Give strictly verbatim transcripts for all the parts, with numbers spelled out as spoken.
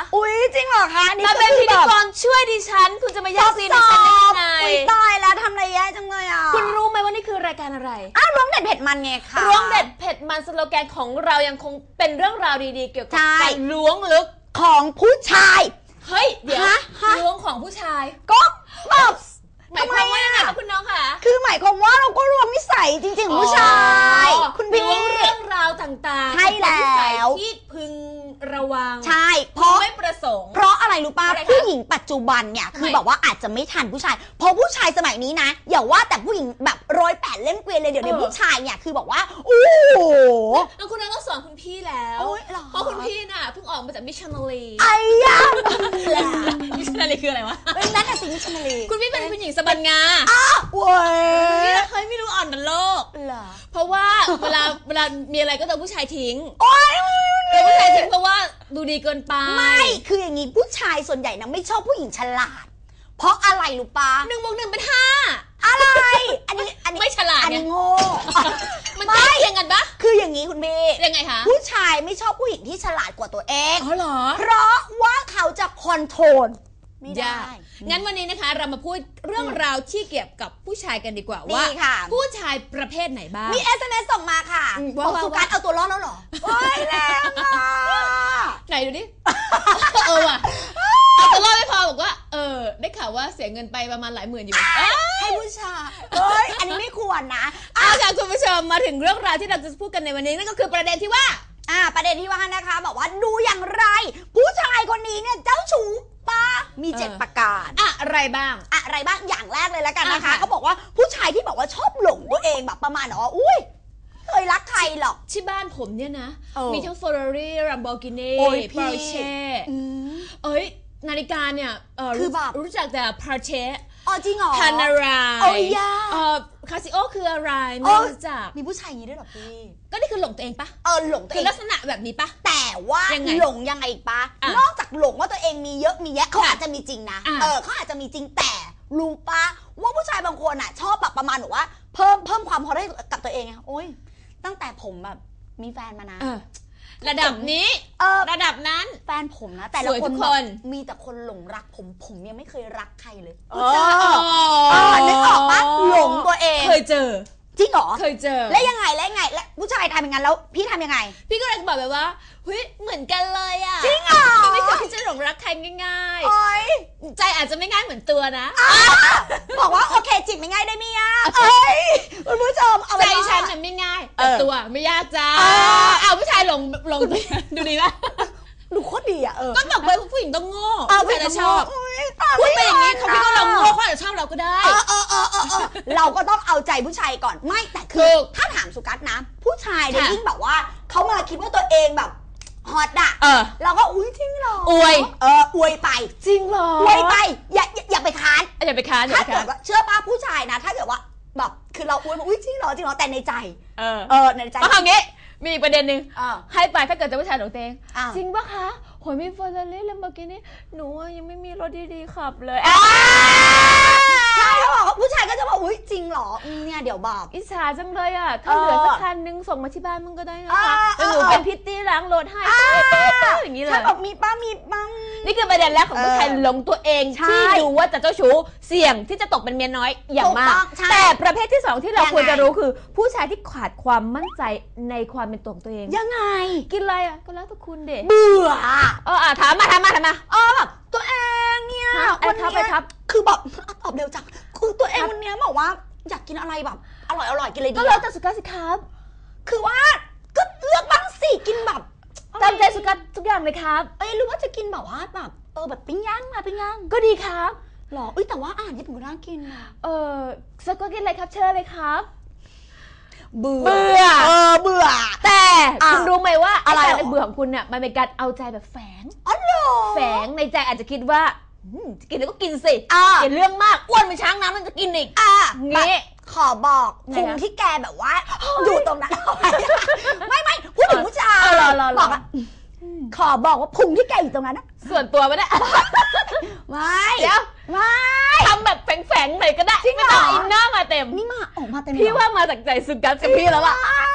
อุ้ยจริงเหรอคะนี่มาเป็นพิธีกรช่วยดิฉันคุณจะมาแย่งซีนดิฉันได้ยังไงอุ้ยตายแล้วทำอะไรแย่จังเลยอ่ะคุณรู้ไหมว่านี่คือรายการอะไรอ้าวร้องเด็ดเผ็ดมันไงคะร้องเด็ดเผ็ดมันสโลแกนของเรายังคงเป็นเรื่องราวดีๆเกี่ยวกับการล้วงลึกของผู้ชายเฮ้ยเดี๋ยวล้วงของผู้ชายก็แบบหมายความว่ายังไงคะคุณน้องคะคือหมายความว่าเราก็ล้วงนิสัยจริงๆผู้ชายคุณพี่ล้วงเรื่องราวต่างๆใช่แล้วที่พึงระวังใช่เพราะไม่ประสงค์เพราะอะไรรู้ป่ะผู้หญิงปัจจุบันเนี่ยคือแบบว่าอาจจะไม่ทันผู้ชายเพราะผู้ชายสมัยนี้นะอย่าว่าแต่ผู้หญิงแบบร้อยแปดเล่มเกวียนเลยเดี๋ยวนี้ผู้ชายเนี่ยคือบอกว่าโอ้โหแล้วคุณน้องต้องสอนคุณพี่แล้วเพราะคุณพี่น่ะเพิ่งออกมาจากมิชชันนารีไอ้ยามิชชันนารีคืออะไรวะเป็นนั่นน่ะสิมิชชันนารีคุณพี่เป็นผู้หญิงสบันงาอ้าวเว้ยนี่เราเคยไม่รู้อ่อนบนโลกเพราะว่าเวลาเวลามีอะไรก็จะผู้ชายทิ้งโอ๊ยผู้ชายทิ้งเพราะว่าดูดีเกินไปไม่คืออย่างนี้ผู้ชายส่วนใหญ่นะไม่ชอบผู้หญิงฉลาดเพราะอะไรรู้ปะหนึ่งบวกหนึ่งเป็นห้าอะไรอันนี้อันนี้ไม่ฉลาดอันนี้โง่มันใกล้เคียงกันปะคืออย่างนี้คุณเมย์ยังไงคะผู้ชายไม่ชอบผู้หญิงที่ฉลาดกว่าตัวเองอ๋อเหรอเพราะว่าเขาจะคอนโทรลไม่ได้งั้นวันนี้นะคะเรามาพูดเรื่องราวที่เกี่ยวกับผู้ชายกันดีกว่าว่าผู้ชายประเภทไหนบ้างมี เอส เอ็ม เอส ส่งมาค่ะบอกสุกัสเอาตัวรอดแล้วหรอโอ้ยแรงอ่ะไหนดูดิเออว่ะเอาตัวรอดไม่พอบอกว่าเออได้ข่าวว่าเสียเงินไปประมาณหลายหมื่นอยู่ให้ผู้ชายเอ้ยอันนี้ไม่ควรนะเอาค่ะคุณผู้ชมมาถึงเรื่องราวที่เราจะพูดกันในวันนี้นั่นก็คือประเด็นที่ว่าอ่าประเด็นที่ว่านะคะบอกว่าดูอย่างไรผู้ชายคนนี้เนี่ยเจ้าชู้ป้ามีเจ็ดประการอะไรบ้างอะไรบ้างอย่างแรกเลยแล้วกันนะคะเขาบอกว่าผู้ชายที่บอกว่าชอบหลงตัวเองแบบประมาณว่าอุ้ยเคยรักใครหรอกที่บ้านผมเนี่ยนะมีทั้ง Ferrari Lamborghini Porsche เอ้ยนาฬิกาเนี่ยคือแบบรู้จักแต่ Porsche อ๋อจริงเหรอ Panerai โอ้ยาเอ่อ Casio คืออะไรไม่รู้จักมีผู้ชายอย่างนี้ด้วยหรอพี่ก็นี่คือหลงตัวเองปะเออหลงตัวเองคือลักษณะแบบนี้ปะแต่ว่าหลงยังไงปะนอกจากหลงว่าตัวเองมีเยอะมีแยะเขาอาจจะมีจริงนะเออเขาอาจจะมีจริงแต่รู้ปะว่าผู้ชายบางคนอ่ะชอบแบบประมาณหนูว่าเพิ่มเพิ่มความพอได้กับตัวเองโอ้ยตั้งแต่ผมแบบมีแฟนมานะระดับนี้ระดับนั้นแฟนผมนะแต่ละคนมีแต่คนหลงรักผมผมยังไม่เคยรักใครเลยเออนึกออกปะหลงตัวเองเคยเจอจริงเหรอเคยเจอแล้วยังไงแล้วยังไงแล้วผู้ชายทำอย่างนั้นแล้วพี่ทำยังไงพี่ก็เลยบอกแบบว่าเฮ้ยเหมือนกันเลยอ่ะจริงเหรอไม่เคยที่จะหลงรักใครง่ายๆใจอาจจะไม่ง่ายเหมือนตัวนะบอกว่าโอเคจิตไม่ง่ายได้ไม่ยากเอ้ยคุณผู้ชมใจฉันน่ะไม่ง่ายแต่ตัวไม่ยากจ้าอ้าวผู้ชายหลงหลงดูดีป่ะดูโคตรดีอ่ะเออก็บอกไปผู้หญิงต้องโง่ผู้ชายจะชอบพูดไปอย่างนี้เขาคิดว่าเราโง่เขาอาจจะชอบเราก็ได้เออเออเออเออเราก็ต้องเอาใจผู้ชายก่อนไม่แต่คือถ้าถามสุกัสนะผู้ชายเนี่ยยิ่งแบบว่าเขามาคิดว่าตัวเองแบบฮอตอะเราก็อุ้ยจริงเหรออวยเอออวยไปจริงเหรออวยไปอย่าอย่าไปค้านอย่าไปค้านถ้าเกิดว่าเชื่อป้าผู้ชายนะถ้าเกิดว่าแบบคือเราอวยมาอุ้ยจริงเหรอจริงเหรอแต่ในใจเออเออในใจเอาอย่างงี้มีอีกประเด็นหนึ่งให้ไปถ้าเกิดจะผู้ชายหลงเตงจริงปะคะโหยมีเฟอร์รารี่ลัมโบกินี่หนูยังไม่มีรถดีๆขับเลยใช่เขาบอกผู้ชายก็จะบอกอุ้ยจริงเหรอเนี่ยเดี๋ยวบอกอิจฉาจังเลยอ่ะถ้าเหลือสักคันนึงส่งมาที่บ้านมึงก็ได้นะคะหนูเป็นพิตตี้ล้างรถให้อย่างนี้เลยใช่บอกมีป้ามีป้านี่คือประเด็นแรกของผู้ชายหลงตัวเองที่ดูว่าจะเจ้าชู้เสี่ยงที่จะตกเป็นเมียน้อยอย่างมากแต่ประเภทที่สองที่เราควรจะรู้คือผู้ชายที่ขาดความมั่นใจในความเป็นตัวของตัวเองยังไงกินอะไรอ่ะก็แล้วแต่คุณเด็กเบื่อเออถามมาถามมาถามมาเออแบบตัวเองเนี่ยวันนี้คือแบบตอบเร็วจังคือตัวเองวันนี้บอกว่าอยากกินอะไรแบบอร่อยอร่อยกินอะไรดีก็แล้วแต่สุกัสสิครับคือว่าก็เลือกบ้างสิกินแบบตามใจสุกัสทุกอย่างเลยครับเอ้ยหรือว่าจะกินแบบว่าแบบเออแบบปิ้งย่างมาปิ้งย่างก็ดีครับหรอเอ้ยแต่ว่าอาหารญี่ปุ่นก็น่ากินนะเออสุกัสกินอะไรครับเชิญเลยครับเบื่อเบื่อเออเบื่อแต่คุณรู้ไหมว่าการเบื่อของคุณเนี่ยมันเป็นการเอาใจแบบแฝงอ๋อเหรอแฝงในใจอาจจะคิดว่าจะกินแล้วก็กินสิกินเรื่องมากอ้วนเป็นช้างน้ำมันจะกินอีกงี้ขอบอกพุงที่แกแบบว่าอยู่ตรงนั้นไม่ไม่พูดถึงผู้ชายบอกอ่ะขอบอกว่าพุงที่แกอยู่ตรงนั้นนะส่วนตัวไม่ได้ไม่เดี๋ยวไม่ทำแบบแฝงๆหน่อยก็ได้ไม่ต้องอินเนอร์มาเต็มนี่มาออกมาเต็มพี่ว่ามาจากใจสุกัสกับพี่แล้วล่ะ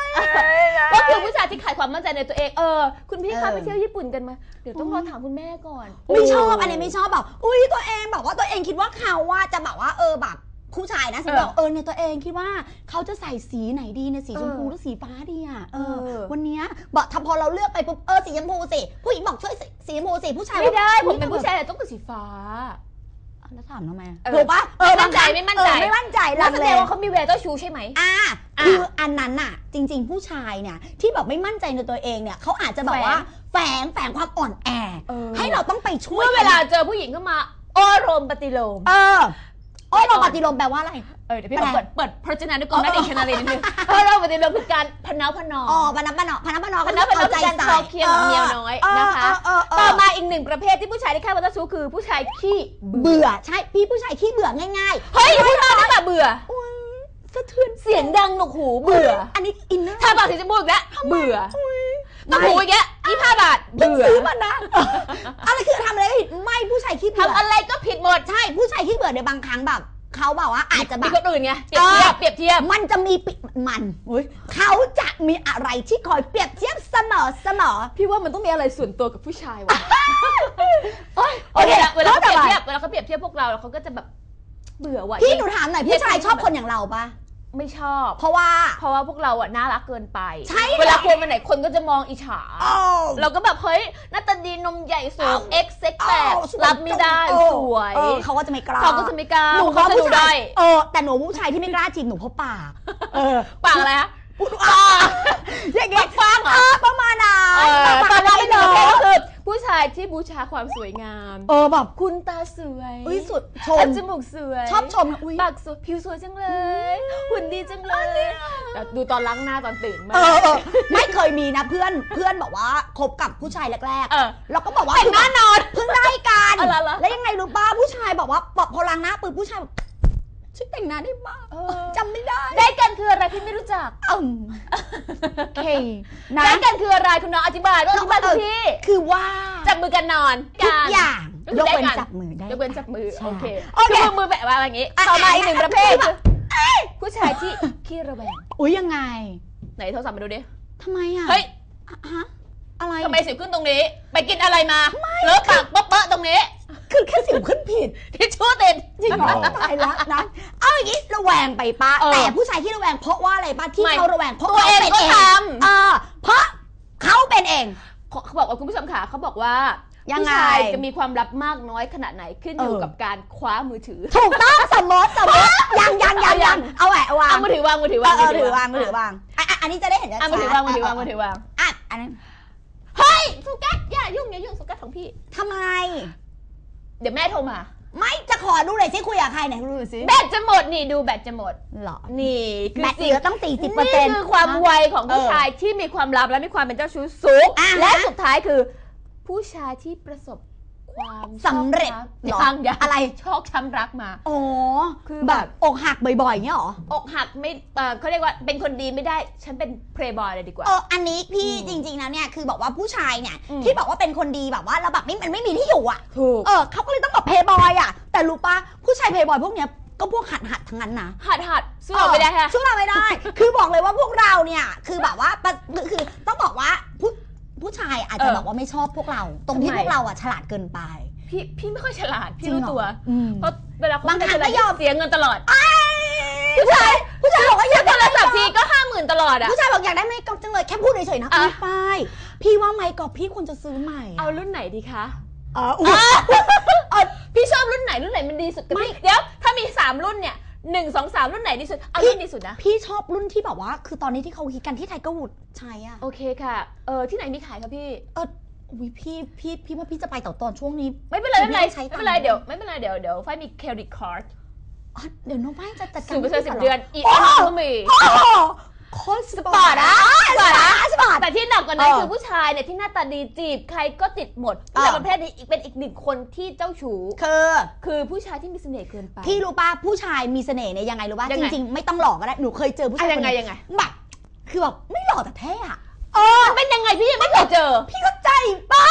ก็คือผู้ชายที่ขาดความมั่นใจในตัวเองเออคุณพี่เอคะอไปเที่ยวญี่ปุ่นกันมาเดี๋ยวต้องรอถามคุณแม่ก่อนไม่ชอบอันนี้ไม่ชอบแบบอุ้ยตัวเองแบบว่าตัวเองคิดว่าเขาว่าจะแบบว่าเออแบบผู้ชายนะสิบอกเออเนี่ยตัวเองคิดว่าเขาจะใส่สีไหนดีเนี่ยสีชมพูหรือสีฟ้าดีอ่ะเออวันเนี้ยบอกถ้าพอเราเลือกไปปุ๊บเออสีชมพูสิผู้หญิงบอกช่วยสีชมพูสิผู้ชายไม่ได้ผมเป็นผู้ชายแต่ต้องเป็นสีฟ้าแล้วถามทำไมเออถูกปะเออไม่มั่นใจไม่มั่นใจเออไม่มั่นใจแล้ลัวงแสเลดงว่าเขามีแววเจ้าชู้ใช่ไหมอ่าอ่ะคืออันนั้นน่ะ จริง ๆ ผู้ชายเนี่ยที่แบบไม่มั่นใจในตัวเองเนี่ยเขาอาจจะแบบว่าแฝงแฝงความอ่อนแอเออให้เราต้องไปช่วยเมื่อเวลาเจอผู้หญิงเข้ามาอ้อรมปฏิโลมเออโอ้ยเราปฏิโลมแปลว่าอะไรเออเดี๋ยวพี่ขอเปิดเปิดพจนานุกรมนักเอกชนาลีนิดนึงอ้อรมปฏิโลมคือการพนาวพนออ๋อพนับพนอพนับพนอพนับพนอคือการคลอเคลียร์กับเมียน้อยนะคะต่อมาอีกหนึ่งประเภทที่ผู้ชายที่คาดว่าเจ้าชู้คือผู้ชายขี้เบื่อเบื่อใช่พี่ผู้ชายขี้เบื่อง่ายๆเฮ้ยพูดมาได้แบบเบื่อสะเทือนเสียงดังหนวกหูเบื่ออันนี้อินเนอร์ถ้าบอกถึงจะพูดอีกแล้วเบื่อหนวกหูอีกแล้วยี่ห้าบาทเพิ่งเบื่อซื้อมันนะอะไรคือทำอะไรผิดไม่ผู้ชายขี้เบื่อทำอะไรก็ผิดหมดใช่ผู้ชายขี้เบื่อในบางครั้งแบบเขาแบบว่าอาจจะแบมีบคนอื่นไงเปรียบเทียบเปรียบเทียบมันจะมีปิมันเขาจะมีอะไรที่คอยเปรียบเทียบเสมอเสมอพี่ว่ามันต้องมีอะไรส่วนตัวกับผู้ชายว่ะโอเคเวลาเขาเปรียบเทียบเวลาเขาเปรียบเทียบพวกเราแล้วเขาก็จะแบบเบื่อว่ะพี่หนูถามหน่อยผู้ชายชอบคนอย่างเราปะไม่ชอบเพราะว่าเพราะว่าพวกเราอะน่ารักเกินไปใช่เวลาควรไปไหนคนก็จะมองอิจฉาอ้าวเราก็แบบเฮ้ยหน้าตาดีนมใหญ่สูงเอ็กเซ็กแปดอ้าวสวยรับไม่ได้เออสวยเออเขาก็จะไม่กล้าเขาก็จะไม่กล้าหนูเขาเขาจะผู้ดูชาได้ยเออแต่หนูผู้ชายที่ไม่กล้าจีบหนูเพราะปากเออปากอะไรฮะพูดอ่าอย่างเงี้ยฟังเหรอเออประมาณนั้เอน อปากตอนเรานี้ไม่ไม่เนเนอะก็คือผู้ชายที่บูชาความสวยงามเออแบบคุณตาสวยอุ้ยสุดชอัมนจมูกสวยชอบชมอุ้ยปากสวยผิวสวยจังเลยหุ่นดีจังเลยแต่ดูตอนล้างหน้าตอนตื่นมาเออเออไม่เคยมีนะเพื่อนเพื่อนบอกว่าคบกับผู้ชายแรกเออๆเราก็บอกว่าแต่งหน้านอนเพิ่งได้กันเอาเหรอเหรอแล้วยังไงรู้ป่ะผู้ชายบอกว่าพอล้างหน้าปืนผู้ชายบอกช่วยแต่งหน้าได้บ้างเออจำไม่ได้ได้กันคืออะไรพี่ไม่รู้จักอืมโอเคนะได้กันคืออะไรคุณน้องอธิบายด้วยอธิบายคุณพี่คือว่าจับมือกันนอนทุกอย่างก็ยคืกได้เว้นกันจับมือได้ยกเว้นจับมือใช่โอเคโอเคคือมือแบบว่าอย่างงี้อ่ะต่อมาอีกหนึ่งประเภทอ่ะคือผู้ชายที่ขี้ระแวงอุ้ยยังไงไหนโทรศัพท์มาดูดิทำไมอ่ะเฮ้ยฮะอะไรทำไมสิวขึ้นตรงนี้ ไปกินอะไรมาเลอะปากเปาะๆตรงนี้คือแค่สิวขึ้นผิดทิชชู่ติดจริงเหรอตายแล้วนะเอาอย่างนี้ระแวงไปป้าเออแต่ผู้ชายที่ระแวงเพราะว่าอะไรป้าที่ไม่เขาระแวงเพราะตัวเองขาป็นก็ทำเออเพราะเขาเป็นเองเขาบอกว่าคุณผู้ชมค่ะเขาบอกว่ายังไงผู้ชายจะมีความลับมากน้อยขนาดไหนขึ้นอยู่เออกับการคว้ามือถือถูกต้องสมมติสมมติยังยังยังยังเอาแหวะวางเอามือถือวางมือถือเอวางอเออถือวางมือถือวางอ่ะอ่ะอันนี้จะได้เห็นชัดๆเอามือถือวางมือถือวางมือถือวางอ่ะอันนั้นเฮ้ยสุกัสอย่ายุ่งอย่ายุ่งสุกัสของพี่ทำไมเดี๋ยวแม่โทรมาไม่จะขอดูหน่อยสิคุยกับใครไหนดูหน่อยสิแบตจะหมดนี่ดูแบตจะหมดหรอนี่คือแบตเหสิ่งลือต้องสี่สิบเปอร์เซ็นนี่ต์คือความไวของผู้เออชายที่มีความลับและมีความเป็นเจ้าชู้สูงอ่าฮะและสุดท้ายคือ ผู้ชายที่ประสบความสำเร็จชเหรออบรักอะไรชอกช้ำรักมาอ๋อคือแบแบบบอกหักบ่อยๆเงี้ยเหรออกหักไม่เอ่อเขาเรียกว่าเป็นคนดีไม่ได้ฉันเป็นเพลย์บอยเลยดีกว่าเอออันนี้พี่อืมจริงๆนะเนี่ยคือบอกว่าผู้ชายเนี่ยอืมที่บอกว่าเป็นคนดีแบบว่าแล้วแบบไม่มันไม่มีที่อยู่อ่ะถูกเออเขาก็เลยต้องแบบเพย์บอยอ่ะแต่รู้ปะผู้ชายเพย์บอยพวกเนี้ยก็พวกหัดหัดๆทั้งนั้นนะหัดหัดสู้เราไม่ได้ฮะสู้เราไม่ได้ คือบอกเลยว่าพวกเราเนี่ยคือแบบว่าปะคือต้องบอกว่าผู้ผู้ชายอาจจะเออบอกว่าไม่ชอบพวกเรา ตรงที่ทำไมพวกเราอ่ะฉลาดเกินไปพี่พี่ไม่ค่อยฉลาดพี่จริรู้งเหรอตัวอืมเพราะเวลาบางครั้งเวลไม่ยอมเสียเงินตลอดผู้ชายผู้ชายบอกว่าอยากโทได้รศัพท์ทีก็ห้าหมื่นตลอดอะผู้ชายบอกอยากได้ไมค์กอล์ฟจังเลยแค่พูดเฉยๆนะอ่ะพี่ป้ายพี่ว่าไมค์กอล์ฟพี่ควรจะซื้อใหม่ะเอารุ่นไหนดีคะอ๋ออุ๊ยเออพี่ชอบรุ่นไหนรุ่นไหนมันดีสุดกับไม่พี่เดี๋ยวถ้ามีสามรุ่นเนี่ยหนึ่งสองสามรุ่นไหนดีสุดเอาพี่รุ่นดีสุดนะพี่ชอบรุ่นที่แบบว่า คือตอนนี้ที่เขาฮิตกันที่ไทเกอร์วูดใช้อ่ะโอเคค่ะเออที่ไหนมีขายคะพี่เอออุ้ยพี่พี่พี่ว่าพี่จะไปต่อตอนช่วงนี้ไม่เป็นไรไม่เป็นไรใช้ไม่ตังค์เป็นไรเดี๋ยวไม่เป็นไรเดี๋ยวเดี๋ยวไฟมีเครดิตการ์ดอ๋อเดี๋ยวน้องป้ายจะจัดการศูนย์เปอร์เซ็นต์สิบให้เดือนพี่อีกก่อันหรนึงก็มีโอ้โหโคตรสปอร์ตสปอร์ตนะสปอร์ตนะสปอร์ตแต่ที่หนักกว่านั้นเออคือผู้ชายเนี่ยที่หน้าตาดีจีบใครก็ติดหมดเออแต่ประเภทนี้อีกเป็นอีกหนึ่งคนที่เจ้าชู้คือคือผู้ชายที่มีเสน่ห์เกินไปพี่รู้ป่ะผู้ชายมีเสน่ห์เนี่ยยังไงรู้ป่ะยังจไงริงๆไม่ต้องหลอกก็ได้หนูเคยเจอผู้ชายอ่ะยังไงคนหนึ่ยังไงแบบคือแบบไม่หล่อแต่เท่อะมันเป็นยังไงพี่ยังไม่เคยเจอพี่เข้าใจป่ะคือ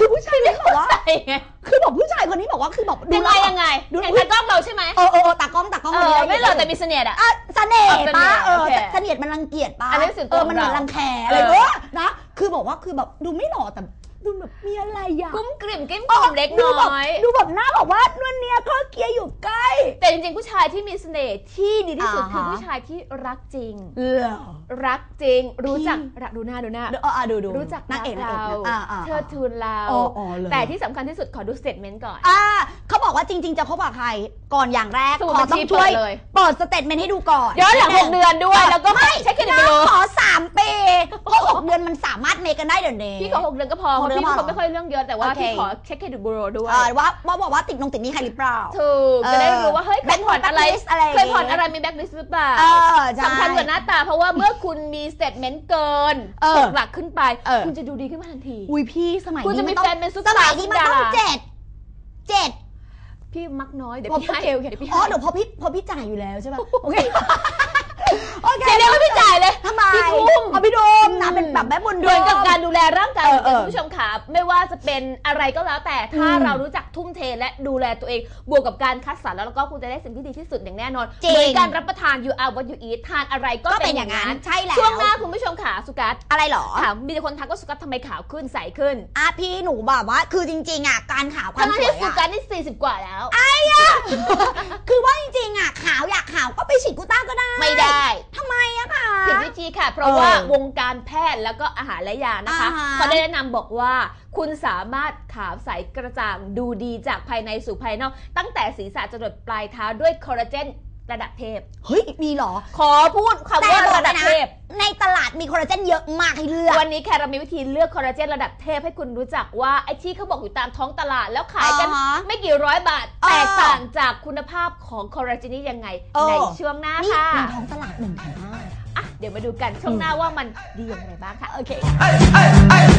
คือผู้ชายนี่บอกว่าไงคือบอกผู้ชายคนนี้บอกว่าคือบอกยังไงยังไงเห็นตากล้องเราใช่ไหมเออเออตากล้องตากล้องไม่หรอกแต่มีเสน่ห์อะเสน่ห์ป้าเออเสน่ห์มันรังเกียจป้าเออมันเหมือนรังแคอะไรเงี้ยนะคือบอกว่าคือแบบดูไม่หล่อแต่ดูแบบมีอะไรอ่ะกุ้มกลิ่มกิ้มกล่อมเล็กน้อยดูแบบหน้าบอกว่านวลเนียก็เกียอยู่ใกล้แต่จริงๆผู้ชายที่มีเสน่ห์ที่ดีที่สุดคือผู้ชายที่รักจริงรักจริงรู้จักรักดูหน้าดูหน้าเออดูดูรู้จักนางเอกเราเชิดทูนเราแต่ที่สำคัญที่สุดขอดูสเตทเมนต์ก่อนอ่าเขาบอกว่าจริงๆจะคบกับใครก่อนอย่างแรกขอต้องช่วยเปิดสเตทเมนต์ให้ดูก่อนย้อนหลังหกเดือนด้วยแล้วก็เช็คเครดิตบูโรขอสามปีเพราะหกเดือนมันสามารถเมกันได้เดี๋ยวนี้พี่ขอหกเดือนก็พอพี่เขาไม่ค่อยเรื่องเยอะแต่ว่าพี่ขอเช็คเครดิตบูโรด้วยว่าว่าบอกว่าติดนงติดนี้ใครหรือเปล่าถูกจะได้รู้ว่าเฮ้ยเคยผ่อนอะไรเคยผ่อนอะไรมีแบ็คลิสต์หรือเปล่าสำคัญกว่าหน้าตาเพราะว่าเมื่อคุณมีสเตทเมนต์เกินหกหลักขึ้นไปคุณจะดูดีขึ้นมาทันทีอุ้ยพี่สมัยนี้คุณจะมีแฟนเป็นซุปเปอร์สมัยนี้มันต้องเจ็ดเจ็ดพี่มักน้อยเดี๋ยวพี่ให้เดี๋ยวพี่อ๋อเดี๋ยวพอพี่พอพี่จ่ายอยู่แล้วใช่ป่ะโอเคโอเคเดี๋ยวพี่จ่ายเลยทำไมพี่ทุ่มพี่ดุมนะเป็นแบบแม่บุญด้วยกับการดูแลร่างกายของคุณผู้ชมค่ะไม่ว่าจะเป็นอะไรก็แล้วแต่ถ้าเรารู้จักทุ่มเทและดูแลตัวเองบวกกับการคัดสรรแล้วก็คุณจะได้สิ่งที่ดีที่สุดอย่างแน่นอนเหมือนการรับประทาน you are what you eat ทานอะไรก็เป็นอย่างนั้นใช่แล้วช่วงหน้าคุณผู้ชมค่ะสุกัสอะไรหรอถามมีคนทักว่าสุกัสทำไมขาวขึ้นใสขึ้นอ่ะพี่หนูแบบว่าคือจริงๆอ่ะการขาวความสวยอ่ะสุกัสนี่สี่สิบกว่าแล้วไอ้อะคือว่าจริงๆอ่ะขาวอยากขาวก็ไปฉีดกูต้าก็ได้ไม่ได้ทำไมอะคะผิดวิธีค่ะเพราะว่าวงการแพทย์แล้วก็อาหารและยานะคะเขาได้แนะนำบอกว่าคุณสามารถขาวใสกระจ่างดูดีจากภายในสู่ภายนอกตั้งแต่ศีรษะจรดปลายเท้าด้วยคอลลาเจนระดับเทพเฮ้ยมีหรอขอพูดคำว่าระดับเทพในตลาดมีคอลลาเจนเยอะมากให้เลือกวันนี้แค่เรามีวิธีเลือกคอลลาเจนระดับเทพให้คุณรู้จักว่าไอ้ที่เขาบอกอยู่ตามท้องตลาดแล้วขายกันไม่กี่ร้อยบาทแตกต่างจากคุณภาพของคอลลาเจนนี้ยังไงในช่วงหน้าค่ะในท้องตลาดหนึ่งแถมห้าอ่ะเดี๋ยวมาดูกันช่วงหน้าว่ามันดีอย่างไรบ้างค่ะโอเค